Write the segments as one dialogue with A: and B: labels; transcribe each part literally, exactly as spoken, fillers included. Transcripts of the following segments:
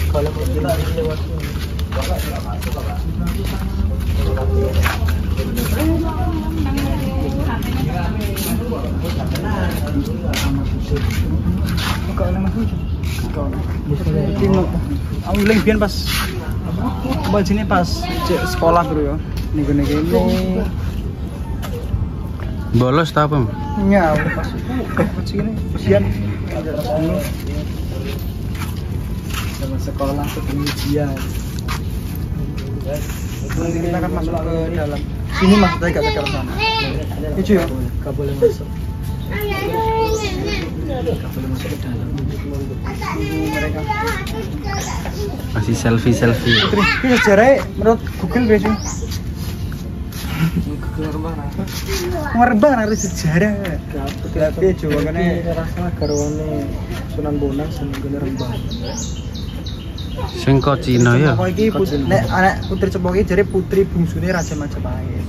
A: Kalau kita lewat sini.
B: Aku bilang biar pas apa sini pas sekolah bro ya. Nih gini gini.
C: Bolos tak apa?
B: Ya, pas pas sini ujian ada dulu. Zaman sekolah ke ujian. Nanti kita akan masuk ke dalam. Sini maksudnya gak ke sana. Itu ya, gak boleh masuk. Gak boleh masuk ke dalam. Mereka
C: masih selfie selfie.
B: Putri, ini sejarah menurut Google biasa. Google Rembang ngerti sejarah. Tapi coba kan rasa garwane Sunan Bonang seneng Rembang.
C: Sing kok Cina ya.
B: Kok iki nek anak Putri Cempo iki jare putri bungsune Raja Majapahit.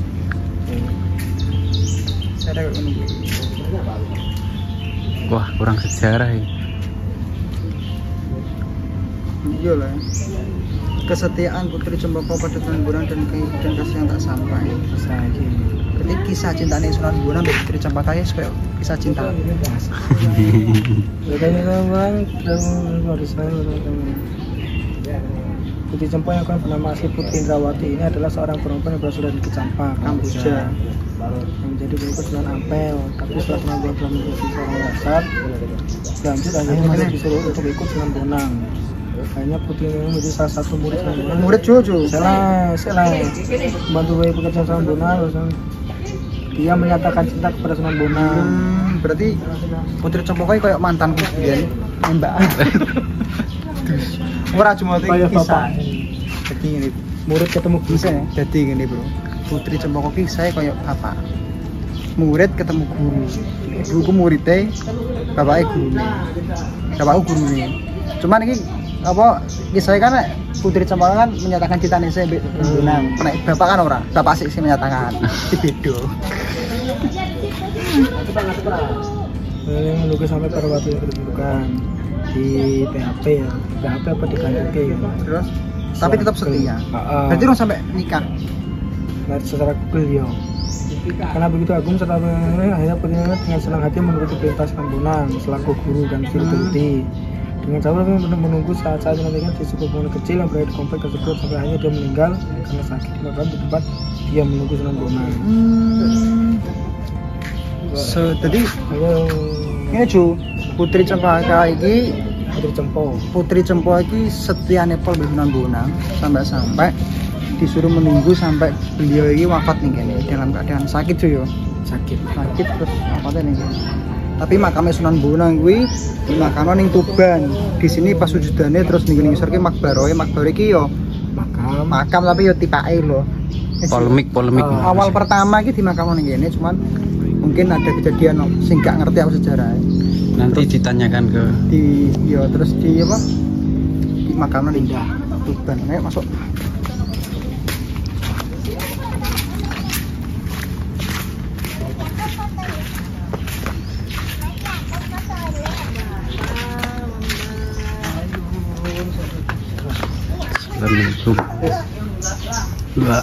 B: Saya kok ngono.
C: Wah, kurang sejarah ya.
B: Iya lah. Kesetiaan Putri Cempaka pada Sunan Bonang dan dan kasih yang tak sampai. Lagi. Jadi kisah cintanya Sunan Bonang dan Putri Cempaka ya supaya kisah cinta.
A: Ini memang dan harus saya Putri Cempaka yang kan bernama asli Putri Indrawati ini adalah seorang perempuan yang berasal dari Kecampak, Kamboja, yang menjadi pengikut Sunan Ampel. Tapi setelah Sunan Bonang telah menjadi seorang dasar, lanjut akhirnya disuruh untuk ikut Sunan Bonang. Akhirnya Putri ini menjadi salah satu murid Sunan Bonang.
B: Murid Jojo.
A: Salah, salah. Membantu pekerjaan Sunan Bonang, dia menyatakan cinta kepada Sunan Bonang.
B: Hmm, berarti Putri Cempaka kayak mantan kudian, Mbak. Ora cuma kisah. Jadi ini
A: murid ketemu
B: bisa ya. Jadi gini bro, Putri Cempaka ki saya kayak bapak. Murid ketemu guru. Guruku muridnya, bapaknya guru. Bapakku gurunya. Cuman ini apa kisahnya kan Putri Cempaka kan menyatakan cintanya saya Bonang. Nek bapak kan ora, bapak sih sih menyatakan. Di bedo.
A: Yang menunggu sampai pada waktu yang ditentukan di P H P ya, P H P apa di K N P ya.
B: Terus tapi tetap setia.
A: Uh,
B: Berarti dong sampai nikah.
A: Nah, secara Google ya. Karena begitu agung serta akhirnya Putri dengan senang hati menuruti perintah Sunan Bonang selaku guru dan security. Dengan cara menunggu saat-saat menantikan di sebuah bangunan kecil yang berada di komplek tersebut sampai akhirnya dia meninggal karena sakit maka di tempat dia menunggu Sunan Bonang.
B: Hmm. So, tadi ini cu Putri Cempaka iki
A: Putri Cempo.
B: Putri Cempo iki setia nepal Sunan Bonang sampai-sampai disuruh menunggu sampai beliau ini wafat nih kayaknya dalam keadaan sakit cuy yo.
A: Sakit.
B: Sakit terus wafatnya nih. Tapi makamnya Sunan Bonang kuwi makamnya ning Tuban. Di sini pas wujudane terus ning ngisor ki makbaroe makbare ki yo
A: Makam.
B: makam tapi yo tipake lho.
C: Polemik polemik.
B: Uh, awal pertama ki di makam ning kene cuman mungkin ada kejadian sing gak ngerti aku sejarah.
C: Nanti terus ditanyakan ke
B: di yo terus di apa? Di makamnya Lindah Tuban. Ayo masuk.
C: Assalamualaikum. Mbak.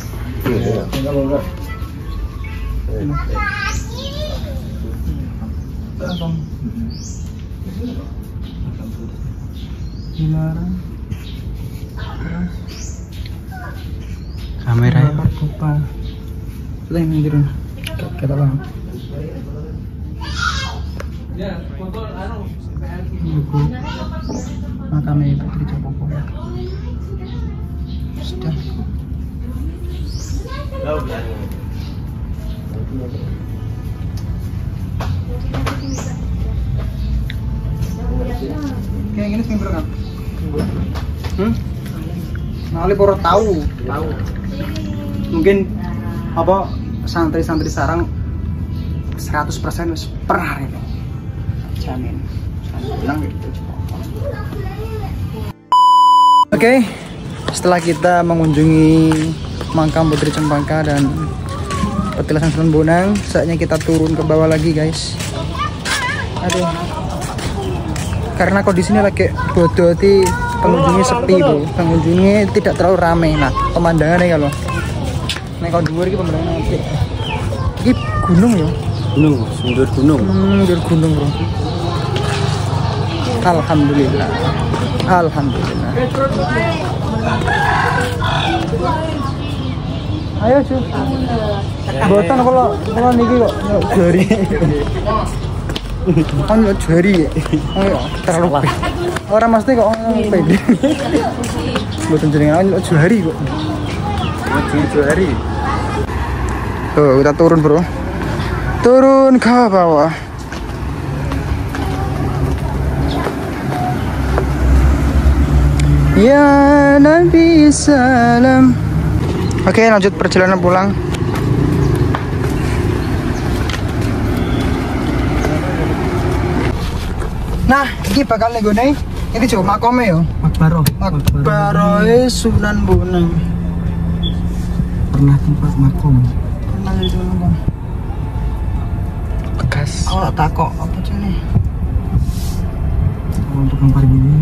B: Dilarang.
C: Kamera ya.
B: Lupa. Sudah yang tidur. Kata bang. Ibu. Makamnya Putri Cempaka. Sudah. Kayak gini sing berapa? Hmm? Ngali baru tahu. Tahu. Mungkin apa santri-santri sarang seratus persen wis pernah itu. Jamin. Saya bilang gitu. Oke. Okay. Setelah kita mengunjungi makam Putri Cempaka dan petilasan Sunan Bonang, saatnya kita turun ke bawah lagi, guys. Aduh. Karena kondisinya lagi bodoh di pengunjungnya sepi bro, pengunjungnya tidak terlalu ramai. Nah pemandangannya kalau nek kau dua ini pemandangan apik. Ini gunung ya?
C: Gunung, sumber gunung.
B: Hmm, sumber gunung bro. Alhamdulillah, alhamdulillah. Ayo cu, botan kalau kalau niki kok jari. Kan lo jari, oh terlalu. Orang mesti kok pede. Botan jenengan lo jari kok. Jari. Tuh, kita turun bro. Turun ke bawah. Ya Nabi salam. Oke, lanjut perjalanan pulang. Nah, ini bakal nego nih. Ini coba makomnya yo.
A: Makbaro.
B: Makbaro Sunan Bonang.
A: Pernah tempat makom.
B: Pernah di mana?
A: Bekas.
B: Oh, takok apa sih nih?
A: Untuk yang pergi ini.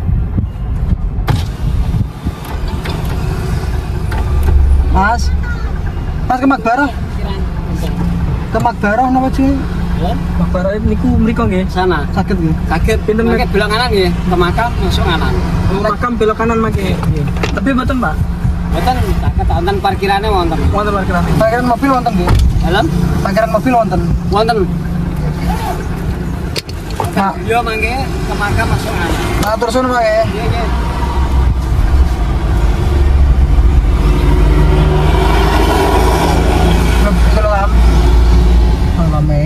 B: Mas, Mas ke Makbaro? Ke Makbaro napa sih?
A: Makbaro niku mriko nggih.
D: Sana
B: Sakit nggih.
D: kaget
A: Pinten
D: pakai belok kanan ya ke makam masuk kanan
A: Oh, makam belok kanan make. Tapi mboten, Pak.
D: betul kaget wonten parkirannya wonten
A: Wonten parkiran.
B: Parkiran mobil wonten nggih.
D: dalam
B: Parkiran mobil wonten.
D: wonten
B: Nah,
D: yo mangke ke makam masuk kanan
B: nah terus ono wae.
D: iya iya
B: Kalau am, malamnya,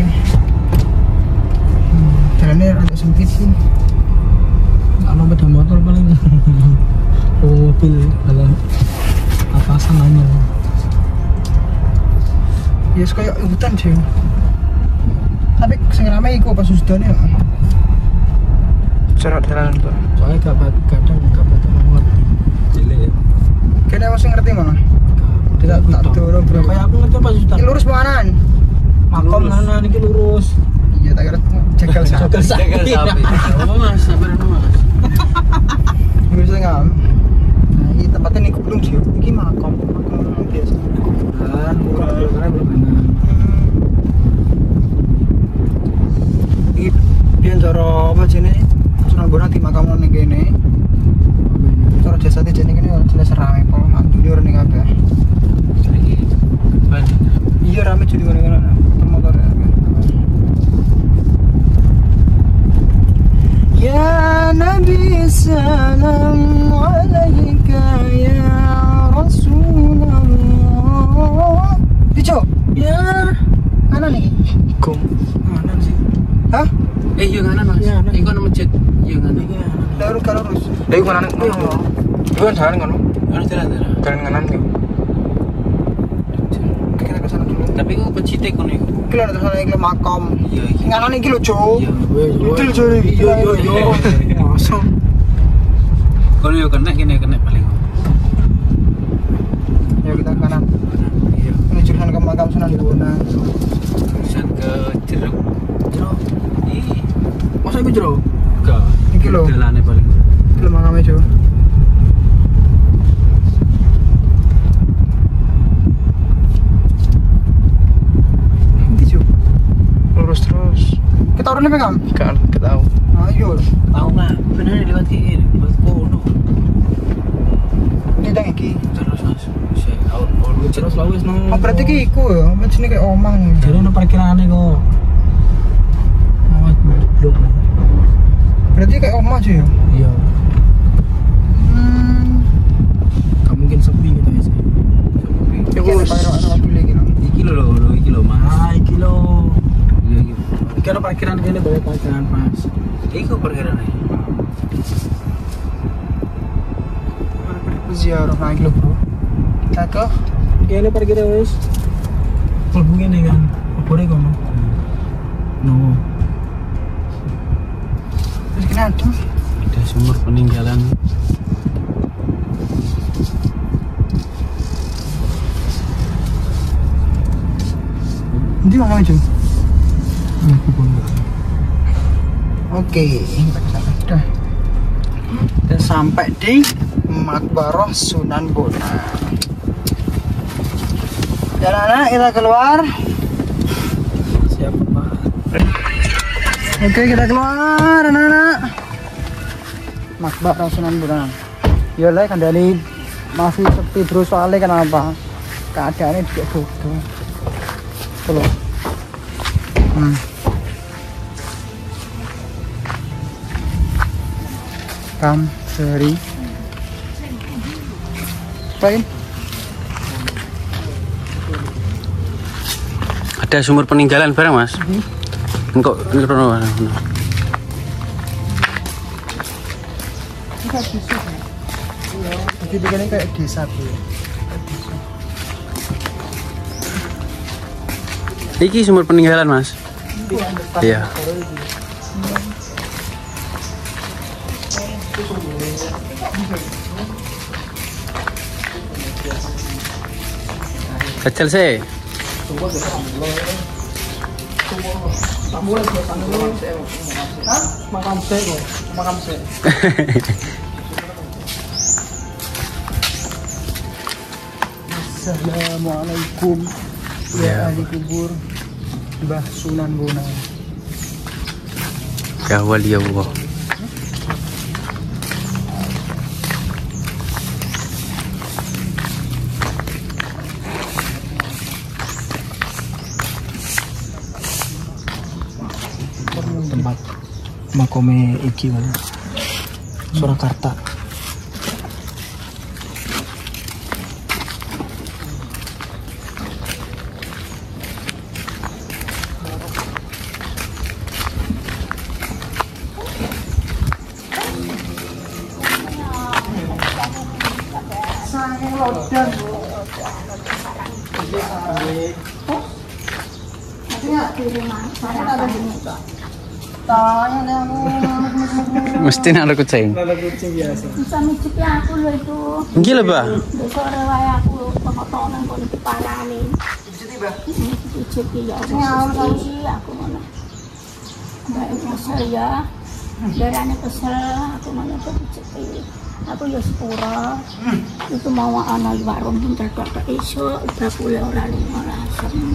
B: jalannya agak sempit sih.
A: Kalau beda motor paling oh, mobil kalau atasan aja.
B: Ya kayak hutan sih. Tapi sing rame iku pas susudane ya. Cerot jalan tuh.
A: Soalnya gak bat kadang gak bat banget.
C: Cilik ya.
B: Kayaknya masih ngerti mana?
A: Tidak
B: tak dorong, bro.
A: Kayak aku ngerti pas sudah.
B: Ini lurus manaan.
A: Makom nana niki lurus.
B: Iya, tak kira cekel sapi.
A: Cekel sapi.
C: Apa mas? Sabar mas.
B: Bisa ngam. Nah, ini tempatnya nih gunung sih. Ini makom, makom biasa.
A: Kan, bukan belok kanan belok kanan.
B: Ini pian cara apa sini? Sunan Bonang di makam ning kene. Cara jasate jenenge kene jelas rame pol mandune ora ning kabeh. Iya rame jadi ngene-ngene motor ya. Ya Nabi salam alaika ya Rasulullah. Dico,
A: Ya,
B: kanan nih.
A: kum. Kanan sih.
B: Hah?
C: Eh iya kanan mas.
A: Iya, kanan.
C: Iku ana masjid. Iya kanan.
B: Lurus ke lurus.
A: Dari kanan. Itu kan jalan kan?
C: Ana jalan-jalan.
A: Jalan kanan nih.
B: Kita ke sana dulu.
C: Tapi kok pecite kono iku.
B: Iki lho terus iki makam.
C: Iya iki.
B: Nganan iki lho, Jo.
C: Iya.
B: Iki lho, Jo.
A: Iya, iya, iya. Masuk.
C: Kono yo kena kene kena paling.
B: Ya kita ke kanan.
C: Iya.
B: Menuju ke makam Sunan Bonang.
C: Terusan ke Jeruk.
A: Jeruk.
C: Ih.
A: Masa iku jeruk?
C: Enggak.
B: Iki lho.
C: Jalane paling.
B: Iki lho makame, Jo. Lurus terus. Kita urunnya pegang?
A: Kan, kita tahu.
B: Ayo.
C: Tahu nggak? Bener lewat ki lewat kono.
B: Ini dang iki.
C: Terus mas. Saya out all
A: Terus lawis nang.
B: Oh berarti ki iku ya. Apa sini kayak omang.
A: Jadi nang parkirane kok. Oh, blok.
B: Berarti kayak omah sih ya.
A: Iya.
B: Hmm.
A: Gak mungkin sepi gitu ya sih.
B: Iki ada parkiran mobil iki lho.
C: Iki lho lho, iki lho mas.
A: Ah, iki lho.
C: Iya iki.
A: Iki ada parkiran kene bae parkiran pas.
C: Iku parkiran ae.
B: Ziarah lagi lho, Bro. Kita ke
A: Kene parkirnya wis. Mlebu kene kan. Opore kono. No.
B: terus kena ada.
C: Ada sumur peninggalan.
B: Nanti mana aja?
A: Aku pun.
B: Oke, kita ke sana. Dah. dan sampai di Makbarah Sunan Bonang. Dan anak kita keluar.
A: Siap, Pak.
B: Oke, kita keluar anak-anak. Makbarah Sunan Bonang. Ya lah kandani masih sepi bro, soalnya kenapa? Keadaannya juga bodoh. Tuh. Hmm. Kam seri. Pain.
C: Ada sumur peninggalan bareng mas. Engkau ini krono.
B: Jadi begini kayak desa tuh.
C: Iki sumur peninggalan mas. Iya. Kecil sih.
A: Makam sek kok, makam sek.
B: Assalamualaikum ya ahli kubur Mbah Sunan Bonang.
C: Ya wali Allah.
A: Tempat makome iki mana? Surakarta.
C: Mesti nak ada kucing.
A: Ada kucing biasa.
E: Bisa mijipi aku lho itu.
C: Gila bah.
E: Besok rewaya aku pengotongan kono diparani.
B: Jadi bah,
E: Mijipi ya Allah sih aku ngono. Mbak kesel ya. Darane kesel aku ngono kok mijipi. Aku ya sepura. Itu mau ana warung bentar tok iso udah kule ora limolas.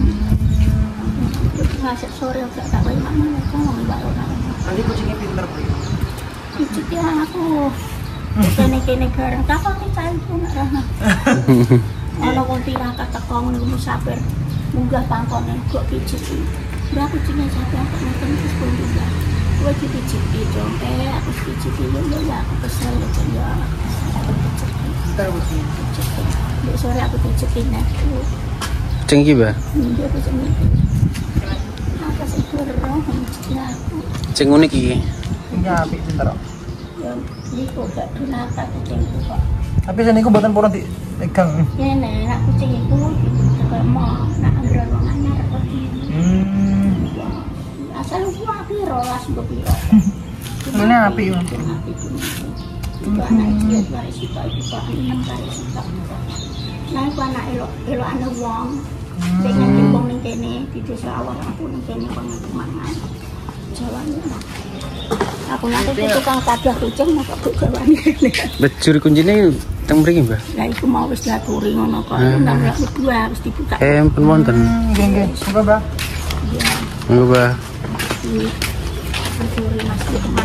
E: Ngasih sore gak tak wae mana kok mbak ora.
B: nanti kucingnya pinter bro.
E: Mijipi aku. Kene-kene gareng kapan kita itu nak rahna. Ana wong tirakat teko ngono musafir. Munggah pangkone kok pijipi. Ndak kucingnya sampe aku nonton terus pun juga. Kowe pijipi dong. Eh aku pijipi yo ya aku kesel ya ya. Aku pijipi.
B: Pinter kucing.
E: Besok sore aku pijipi nek.
C: Kucing iki bah.
E: Dia pijipi. Apa sih kurang pijipi aku.
C: Kucing unik iki.
B: Ini api pinter.
E: Ya iku gak dunata kucing kok.
B: Tapi sini aku buatan purun di pegang.
E: Kene nak kucing itu kok mau nak ambil wong anyar kok.
B: Hmm.
E: Asal gua api rolas mbok piro.
B: Ini api yo.
E: Api itu. Itu anak dia dari situ itu kok enam kali situ. Nah, ku anak elok elok ana wong. Dengan timbang ning kene di desa awak aku ning kene kok mangan. Jawane. Aku nanti itu tukang tadah kucing mau kok jawane.
C: Bejur kuncinya teng mriki mbah.
E: Lah iku mau wis diaturi ngono kok. Nang lek berdua wis dibuka.
C: Eh pun wonten.
B: Nggih nggih. Semoga bah.
E: Iya.
C: Monggo bah.
E: Diaturi Mas teman.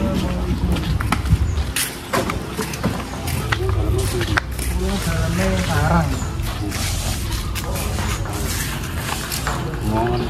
B: Dalamnya sarang.
C: Mohon.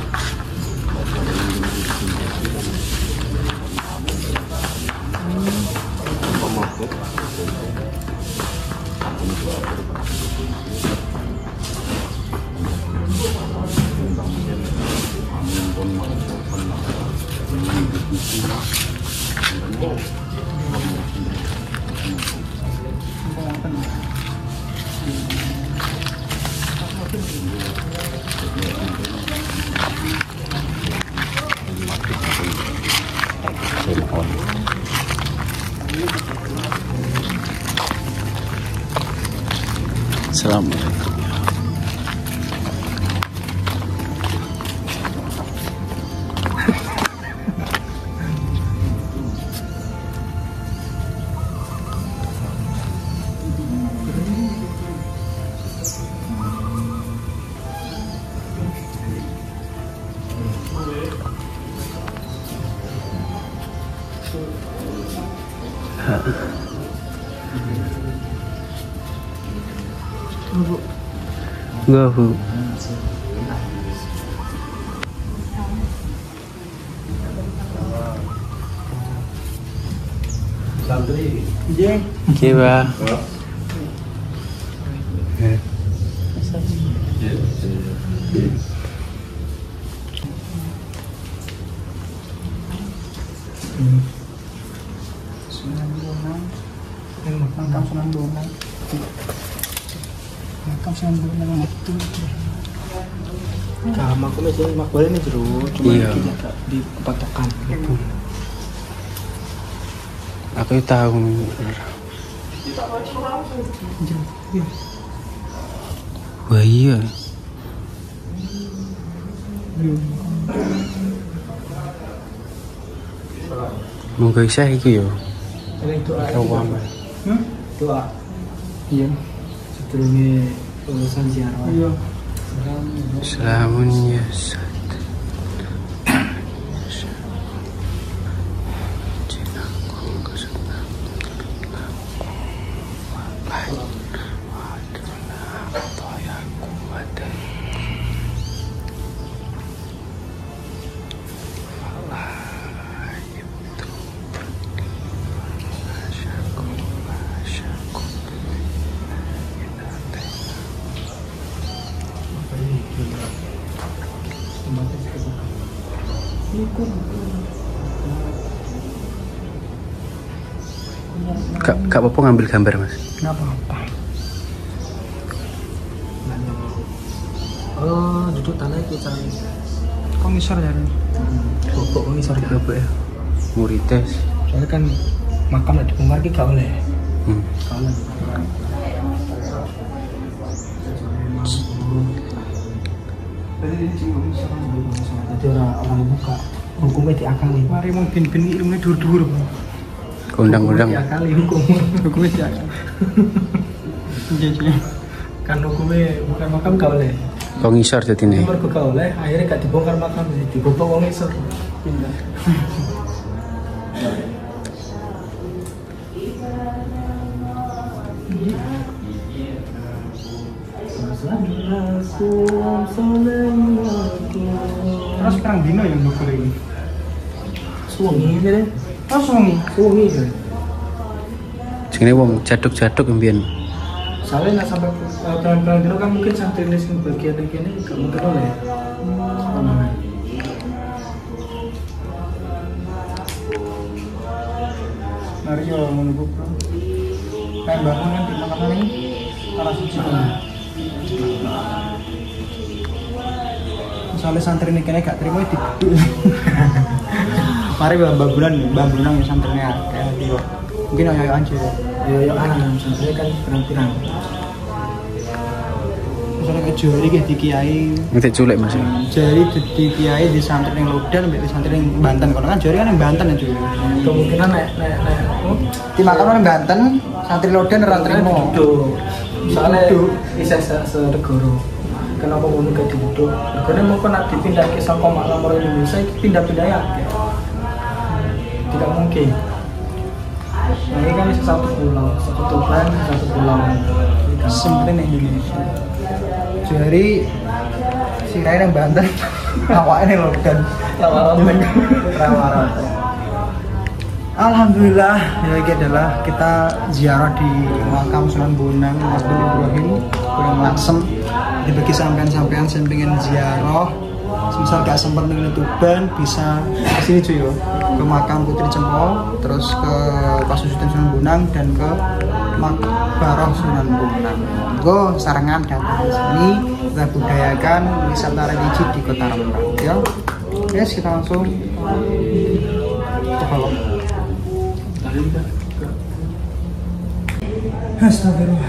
C: Assalamualaikum. Enggak, Bu.
A: Iya.
C: Oke, Pak. Eh.
B: Makam Sunan Bonang. Makam Sunan Bonang itu.
A: Nah, aku masih mak boleh nih jero, cuma
C: Iya.
A: kita gak di patokan gitu.
C: Aku tahu. Wah iya. Moga isih iki yo.
A: Ini doa.
C: Doa, Mas.
A: Hmm? Doa.
B: Iya.
A: Sedurunge urusan ziarah.
B: Iya.
C: Selamun ya Sad. Kak, kak apa ngambil gambar, Mas?
B: Kenapa? Apa?
A: Oh, duduk tanah itu cara.
B: Kok ngisor ya?
A: Bobok kok ngisor
C: Apa apa ya? Murites.
A: Soalnya kan makam lek dibongkar ki gak oleh.
C: Hmm.
A: Gak oleh. Jadi orang orang buka hukumnya diakali.
B: Mari mau bin-bin ilmunya dur-dur.
C: Undang-undang.
A: Diakali hukum.
B: Hukumnya siapa? Jadi
A: Kan hukumnya bukan makam gak oleh.
C: Kok ngisor jadi nih?
A: Mergo gak oleh, akhirnya gak dibongkar makam, dibobok wong isor. Pindah.
B: terus sekarang dino yang buku ini.
A: Suwengi ini deh.
B: Oh suami.
A: Suwengi deh.
C: Jenenge wong jaduk-jaduk mbiyen.
A: Soalnya nak sampai pelan-pelan dino kan mungkin santri ini sing bagian yang ini gak mungkin oleh. Hmm.
B: Mario menunggu bro. Kayak bangun kan di makanan ini arah suci kan. Soalnya santri ini kayaknya gak terima itu. Mari bambulan, bambulan ya santrinya kayak gitu. Mungkin ayo aja.
A: Yo yo anak santri kan pirang-pirang.
B: Misalnya kayak jari kayak di kiai.
C: Ngetik culik, Mas.
B: Jari di, di kiai di santri yang Lodan, di santri yang Banten. Kalau kan jari kan yang Banten ya cuy.
A: Kemungkinan nek nek nek oh,
B: Di makam orang Banten, santri Lodan ora trimo.
A: duduk. Soalnya bisa se-negoro. Kenapa ngono ke duduk? Karena mau nak dipindah ke saka makam orang Indonesia iki pindah-pindah ya. Tidak mungkin. Nah, ini kan bisa satu pulau, satu Tuban, satu pulau.
B: Sempurna Indonesia. Jari si Rai yang Banten, awaknya Lodan.
A: Rawa-rawa.
B: Alhamdulillah, ya ini adalah kita ziarah di makam Sunan Bonang Masjid Ibrahim Kurang Laksem. Dibagi sampean-sampean yang pengen ziarah, misal gak sempat ning Tuban bisa ke sini cuy yo. Ke makam Putri Cempo, terus ke Pasusutan Sunan Bonang dan ke Makbarah Sunan Bonang. Go sarangan datang ke sini, kita budayakan wisata religi di Kota Rembang. Ya, yes kita langsung ke bawah. Astagfirullah.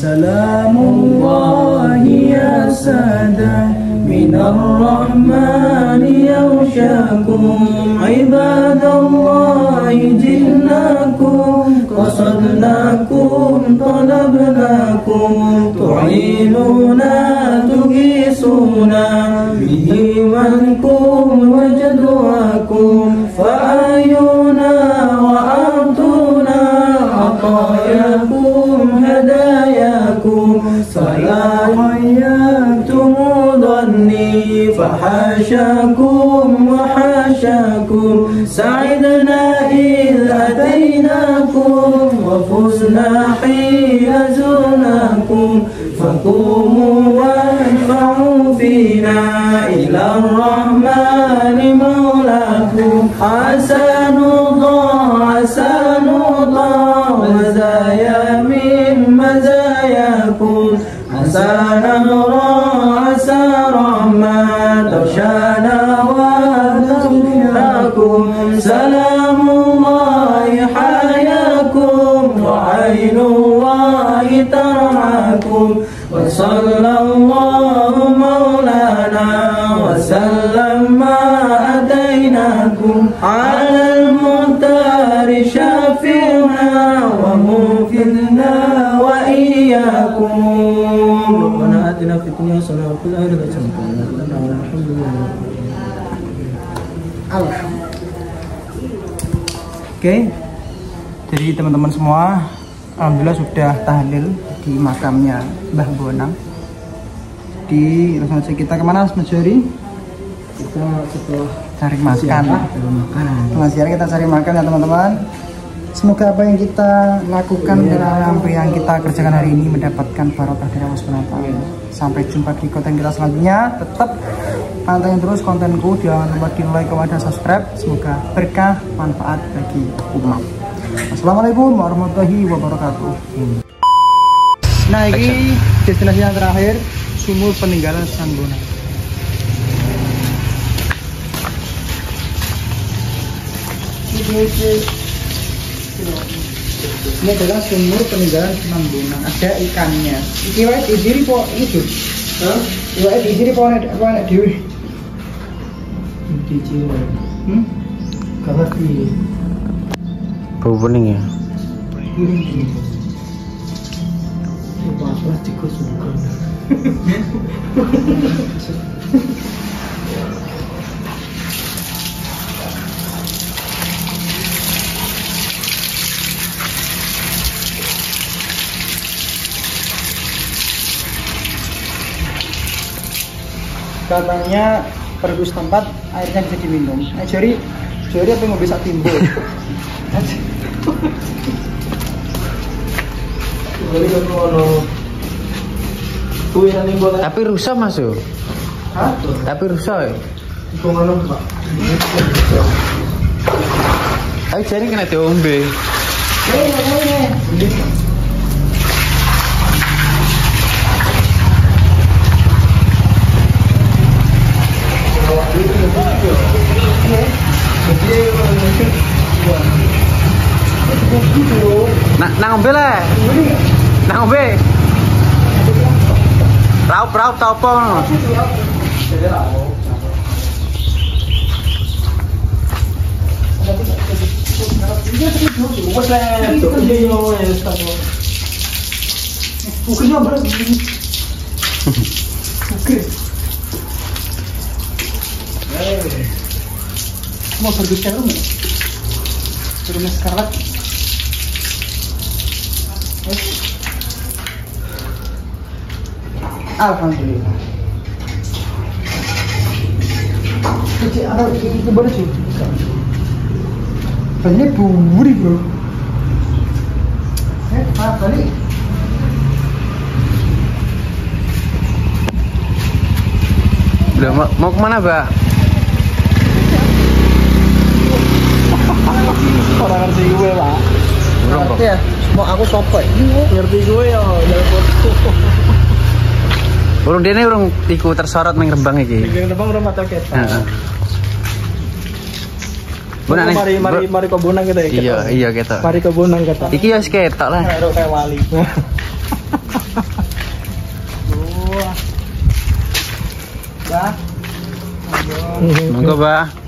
A: وسلام الله يسعده من الرحمن يغشاكم عباد الله جئناكم قصدناكم طلبناكم تعينونا تغيثونا به منكم وجدواكم فأعيونا وأعطونا عطاياكم هداياكم فلا خيبتم ظني فحاشاكم وحاشاكم سعدنا إذ أتيناكم وفزنا حين زرناكم فقوموا وادفعوا فينا إلى الرحمن مولاكم حسن الله حسن الله مزايا من مزاياكم حسن الله عسى رحمن ترشانا وتغفركم سلام الله حياكم وعين الله ترعاكم وصلى الله مولانا وسلم ما أتيناكم على المختار شافعنا وموفدنا وإياكم ربنا آتنا في الدنيا حسنة وفي الآخرة حسنة وقنا عذاب الحمد لله.
B: Oke, jadi teman-teman semua, alhamdulillah sudah tahlil di makamnya Mbah Bonang. Di langsung aja kita kemana Mas Jori?
A: Kita setelah
B: Cari makan.
A: makanan.
B: Setelah siang kita cari makan ya teman-teman. Semoga apa yang kita lakukan dan apa yang kita kerjakan hari ini mendapatkan barokah dari Allah Subhanahu wa taala. Sampai jumpa di konten kita selanjutnya. Tetap pantengin terus kontenku, jangan lupa di like, comment, dan subscribe. Semoga berkah, manfaat bagi umat. Assalamualaikum warahmatullahi wabarakatuh. Nah, ini destinasi yang terakhir, sumur peninggalan Sunan Bonang. Ini adalah sumur peninggalan Sunan Bonang. Ada ikannya. Iki wae diisiri po itu. Hah? Iki wae diisiri po nek apa nek dhewe.
A: Kecil.
B: Hmm?
A: Kalau di
C: Bau bening ya.
A: Bahasa tikus bukan.
B: Katanya perlu setempat airnya bisa diminum. Eh Jori, Jori apa yang bisa timbul?
C: Tapi rusak masuk.
B: Hah?
C: Tapi rusak. Ya? Tapi jadi kena diombe.
B: Eh, ini.
C: Nak nang ngombe le. Nang ngombe. Raup-raup ta opo ngono.
B: Mau berbicara rumah? Rumah Scarlet. Alhamdulillah. Kecil ada itu baru sih. Banyak buri bro. Eh, apa nih?
C: Udah mau, mau kemana, Mbak?
A: Orang ngerti gue pak.
C: Burung kok.
B: Ya, mau aku sopek.
A: Ngerti gue ya. Dalam foto.
C: Burung dene urung iku tersorot ning Rembang iki.
A: Di depan rumah toket.
C: Heeh. Bonang nih.
A: Mari mari mari ke Bonang kita ya.
C: Iya, iya ketok.
A: Mari ke Bonang kita.
C: Iki ya wis ketok lah.
A: Kayak wali.
C: Monggo, Mbak.